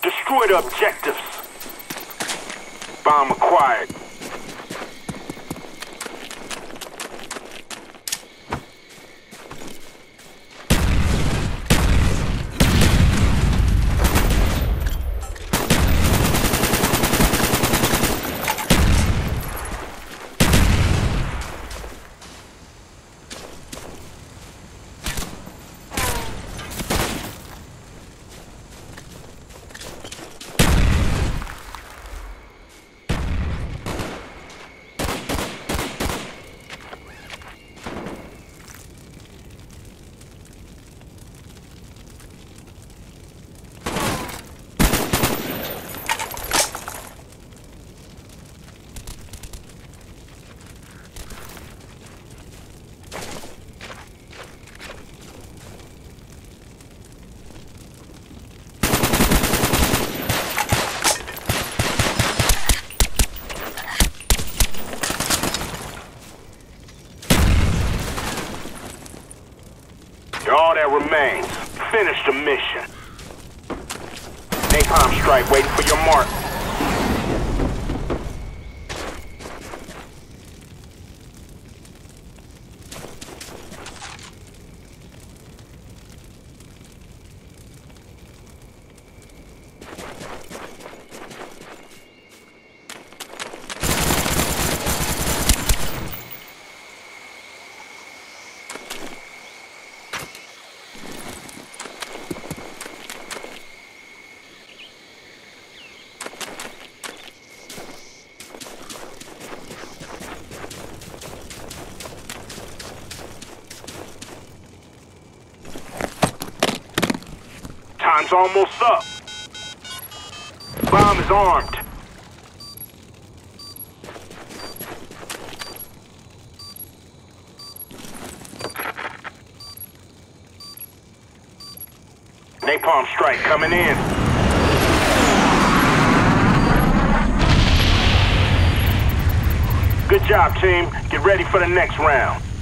Destroy the objectives. Bomb acquired. All that remains. Finish the mission. Napalm strike waiting for your mark. Time's almost up. Bomb is armed. Napalm strike coming in. Good job, team. Get ready for the next round.